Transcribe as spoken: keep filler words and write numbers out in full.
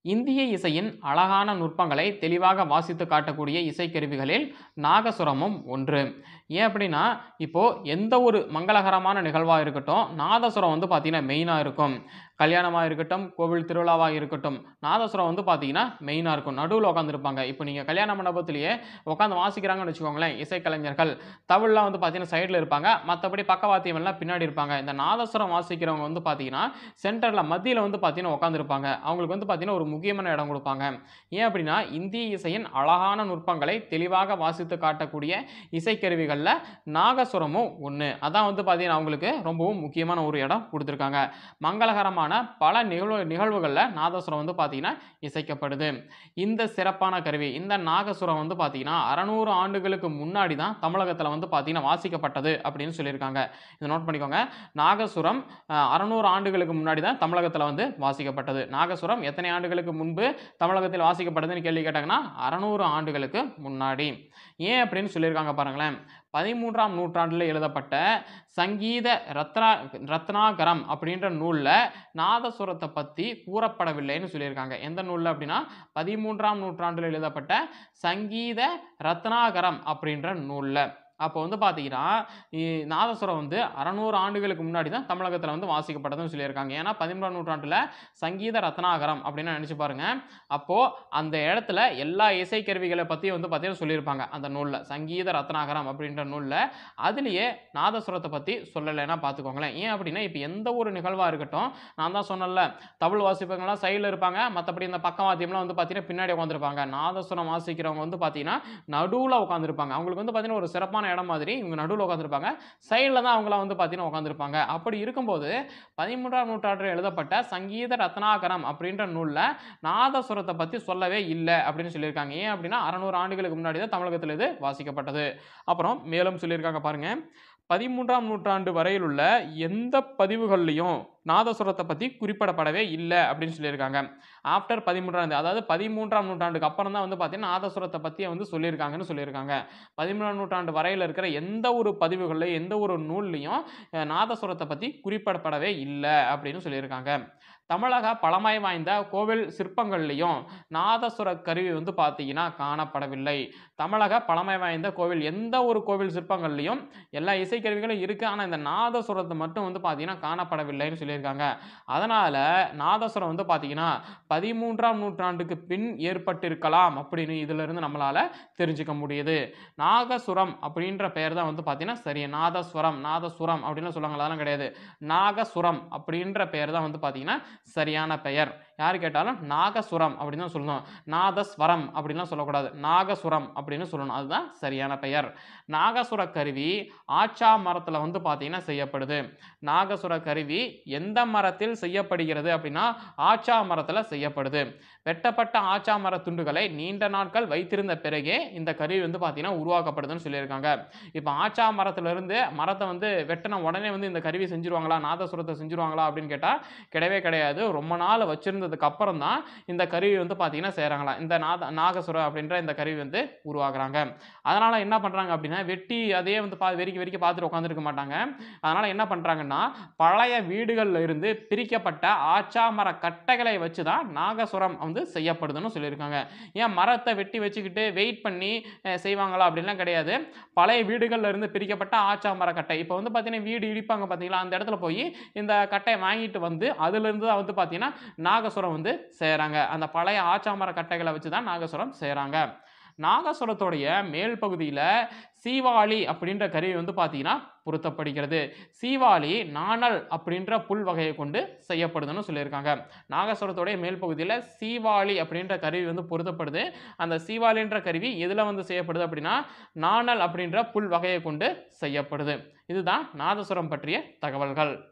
இந்திய இசையின் அழகான நுட்பங்களை தெளிவாக வாசித்து காட்டக்கூடிய இசைக்கருவிகளில் நாகசுரமும் ஒன்று. ஏன் அப்படின்னா, இப்போ எந்த ஒரு மங்களகரமான நிகழ்வாக இருக்கட்டும், நாதசுரம் வந்து பார்த்தீங்கன்னா மெயினாக இருக்கும். கல்யாணமாக இருக்கட்டும், கோவில் திருவிழாவாக இருக்கட்டும், நாதசுரம் வந்து பார்த்தீங்கன்னா மெயினாக இருக்கும். நடுவில் உட்காந்துருப்பாங்க. இப்போ நீங்கள் கல்யாண மண்டபத்திலேயே உட்காந்து வாசிக்கிறாங்கன்னு வச்சுக்கோங்களேன், இசைக்கலைஞர்கள் தவிழ்லாம் வந்து பார்த்தீங்கன்னா சைடில் இருப்பாங்க. மற்றபடி பக்கவாத்தியம் எல்லாம் பின்னாடி இருப்பாங்க. இந்த நாதசுரம் வாசிக்கிறவங்க வந்து பார்த்தீங்கன்னா சென்டரில் மத்தியில் வந்து பார்த்தீங்கன்னா உட்காந்துருப்பாங்க. அவங்களுக்கு வந்து பார்த்தீங்கன்னா ஒரு முக்கியமான இடம் கொடுப்பாங்க. ஏன் அப்படின்னா, இந்திய இசையின் அழகான நுட்பங்களை தெளிவாக வாசித்து காட்டக்கூடிய இசைக்கருவிகளில் நாகசுரமும் ஒன்று. அதான் வந்து பார்த்தீங்கன்னா அவங்களுக்கு ரொம்பவும் முக்கியமான ஒரு இடம் கொடுத்துருக்காங்க. மங்களகரமான பல நிகழ்வு நிகழ்வுகளில் நாதசுரம் வந்து பார்த்தீங்கன்னா இசைக்கப்படுது. இந்த சிறப்பான கருவி, இந்த நாகசுரம் வந்து பார்த்தீங்கன்னா அறுநூறு ஆண்டுகளுக்கு முன்னாடி தான் தமிழகத்தில் வந்து பார்த்தீங்கன்னா வாசிக்கப்பட்டது அப்படின்னு சொல்லியிருக்காங்க. இதை நோட் பண்ணிக்கோங்க. நாகசுரம் அறுநூறு ஆண்டுகளுக்கு முன்னாடி தான் தமிழகத்தில் வந்து வாசிக்கப்பட்டது. நாகசுரம் எத்தனை ஆண்டுகளுக்கு முன்பு தமிழகத்தில் வாசிக்கப்பட்டதுன்னு கேள்வி கேட்டாங்கன்னா அறுநூறு ஆண்டுகளுக்கு முன்னாடி. ஏன் அப்படின்னு சொல்லியிருக்காங்க பாருங்களேன். பதிமூன்றாம் நூற்றாண்டில் எழுதப்பட்ட சங்கீத ரத்னா ரத்னாகரம் அப்படின்ற நூலில் நாதசுரத்தை பற்றி கூறப்படவில்லைன்னு சொல்லியிருக்காங்க. எந்த நூலில் அப்படின்னா, பதிமூன்றாம் நூற்றாண்டில் எழுதப்பட்ட சங்கீத ரத்னாகரம் அப்படின்ற நூலில். அப்போ வந்து பார்த்தீங்கன்னா நாதசுரம் வந்து அறுநூறு ஆண்டுகளுக்கு முன்னாடி தான் தமிழகத்தில் வந்து வாசிக்கப்பட்டதுன்னு சொல்லியிருக்காங்க. ஏன்னா பதிமூன்றாம் நூற்றாண்டில் சங்கீத ரத்னாகரம் அப்படின்னு நினச்சி பாருங்க. அப்போது அந்த இடத்துல எல்லா இசைக்கருவிகளை பற்றி வந்து பார்த்தீங்கன்னா சொல்லியிருப்பாங்க அந்த நூலில். சங்கீத ரத்னாகரம் அப்படின்ற நூலில் அதுலேயே நாதசுரத்தை பற்றி சொல்லலைன்னா பார்த்துக்கோங்களேன். ஏன் அப்படின்னா, இப்போ எந்த ஒரு நிகழ்வாக இருக்கட்டும், நான் தான் சொன்னல தமிழ் வாசிப்பவங்களாம் சைடில் இருப்பாங்க, மற்றபடி இந்த பக்கவாத்தியம்லாம் வந்து பார்த்தீங்கன்னா பின்னாடி உட்காந்துருப்பாங்க. நாதசுரம் வாசிக்கிறவங்க வந்து பார்த்தீங்கன்னா நடுவில் உட்காந்துருப்பாங்க. அவங்களுக்கு வந்து பார்த்தீங்கன்னா ஒரு சிறப்பான இடம் மாதிரி இவங்க நடுவில் உட்காந்துருப்பாங்க. சைடில் தான் அவங்களாம் வந்து பார்த்தீங்கன்னா உட்காந்துருப்பாங்க. அப்படி இருக்கும்போது பதிமூன்றாம் நூற்றாண்டில் எழுதப்பட்ட சங்கீத ரத்னாகரம் அப்படின்ற நூலில் நாதசுரத்தை பற்றி சொல்லவே இல்லை அப்படின்னு சொல்லியிருக்காங்க. ஏன் அப்படின்னா அறுநூறு ஆண்டுகளுக்கு முன்னாடி தான் தமிழகத்தில் இது வாசிக்கப்பட்டது. அப்புறம் மேலும் சொல்லியிருக்காங்க பாருங்க. பதிமூன்றாம் நூற்றாண்டு வரையில் உள்ள எந்த பதிவுகள்லையும் நாதசுரத்தை பற்றி குறிப்பிடப்படவே இல்லை அப்படின்னு சொல்லியிருக்காங்க. ஆஃப்டர் பதிமூன்றாம் அதாவது பதிமூன்றாம் நூற்றாண்டுக்கு அப்புறம் தான் வந்து பார்த்தீங்கன்னா நாதசுரத்தை பற்றி வந்து சொல்லியிருக்காங்கன்னு சொல்லியிருக்காங்க. பதிமூன்றாம் நூற்றாண்டு வரையில் இருக்கிற எந்த ஒரு பதிவுகள்லையும் எந்த ஒரு நூல்லையும் நாதசுரத்தை பற்றி குறிப்பிடப்படவே இல்லை அப்படின்னு சொல்லியிருக்காங்க. தமிழக பழமை வாய்ந்த கோவில் சிற்பங்கள்லையும் நாதசுர கருவி வந்து பார்த்தீங்கன்னா காணப்படவில்லை. தமிழக பழமை வாய்ந்த கோவில் எந்த ஒரு கோவில் சிற்பங்கள்லையும் எல்லா இசைக்கருவிகளும் இருக்குது, ஆனால் இந்த நாதசுரத்தை மட்டும் வந்து பார்த்தீங்கன்னா காணப்படவில்லைன்னு சொல்லியிருக்காங்க. அதனால் நாதசுரம் வந்து பார்த்தீங்கன்னா பதிமூன்றாம் நூற்றாண்டுக்கு பின் ஏற்பட்டிருக்கலாம் அப்படின்னு இதிலிருந்து நம்மளால் தெரிஞ்சுக்க முடியுது. நாகசுரம் அப்படின்ற பெயர் தான் வந்து பார்த்தீங்கன்னா சரி. நாதஸ்வரம் நாதசுரம் அப்படின்னு சொல்லுவாங்க, அதெல்லாம் கிடையாது. நாகசுரம் அப்படின்ற பெயர் தான் வந்து பார்த்தீங்கன்னா சரியான பெயர். யார் கேட்டாலும் நாகசுரம் அப்படின்னு தான் சொல்லணும். நாதஸ்வரம் அப்படின்லாம் சொல்லக்கூடாது. நாகசுரம் அப்படின்னு சொல்லணும். அதுதான் சரியான பெயர். நாகசுர கருவி ஆச்சா மரத்தில் வந்து பார்த்தீங்கன்னா செய்யப்படுது. நாகசுர கருவி எந்த மரத்தில் செய்யப்படுகிறது அப்படின்னா ஆச்சா மரத்தில் செய்யப்படுது. வெட்டப்பட்ட ஆச்சா மர துண்டுகளை நீண்ட நாட்கள் வைத்திருந்த பிறகே இந்த கருவி வந்து பார்த்தீங்கன்னா உருவாக்கப்படுதுன்னு சொல்லியிருக்காங்க. இப்போ ஆச்சா மரத்திலிருந்து மரத்தை வந்து வெட்டின உடனே வந்து இந்த கருவி செஞ்சுருவாங்களா, நாதசுரத்தை செஞ்சுருவாங்களா அப்படின்னு கேட்டால் கிடையவே கிடையாது. ரொம்ப நாள் வச்சிருந்ததுக்கு அப்புறம் தான் இந்த கருவி வந்து பார்த்தீங்கன்னா செய்கிறாங்களா, இந்த நாத நாகசுரம் அப்படின்ற இந்த கருவி வந்து உருவாக்குறாங்க. அதனால் என்ன பண்ணுறாங்க அப்படின்னா, வெட்டி அதே வந்து பா வெறிக்கி வெறிக்கி பார்த்துட்டு உட்காந்துருக்க மாட்டாங்க. அதனால் என்ன பண்ணுறாங்கன்னா, பழைய வீடுகளில் இருந்து பிரிக்கப்பட்ட ஆச்சா மர கட்டைகளை வச்சு தான் நாகசுரம் வந்து செய்யப்படுதுன்னு சொல்லியிருக்காங்க. ஏன் மரத்தை வெட்டி வச்சுக்கிட்டு வெயிட் பண்ணி செய்வாங்களா அப்படின்லாம் கிடையாது. பழைய வீடுகளில் இருந்து பிரிக்கப்பட்ட ஆச்சா மர கட்டை, இப்போ வந்து பார்த்தீங்கன்னா வீடு இடிப்பாங்க பார்த்தீங்களா, அந்த இடத்துல போய் இந்த கட்டையை வாங்கிட்டு வந்து அதிலிருந்து தான் வந்து பார்த்தீங்கன்னா நாகசுரம் வந்து செய்கிறாங்க. அந்த பழைய ஆச்சா மர கட்டைகளை வச்சு தான் நாகசுரம் செய்கிறாங்க. நாகசுரத்துடைய மேல் பகுதியில் சீவாளி அப்படின்ற கருவி வந்து பார்த்தீங்கன்னா பொருத்தப்படுகிறது. சீவாளி நாணல் அப்படின்ற புல் வகையை கொண்டு செய்யப்படுதுன்னு சொல்லியிருக்காங்க. நாகசுரத்துடைய மேல் பகுதியில் சீவாளி அப்படின்ற கருவி வந்து பொருத்தப்படுது. அந்த சீவாளின்ற கருவி எதில் வந்து செய்யப்படுது அப்படின்னா நாணல் அப்படின்ற புல் வகையை கொண்டு செய்யப்படுது. இதுதான் நாதசுரம் பற்றிய தகவல்கள்.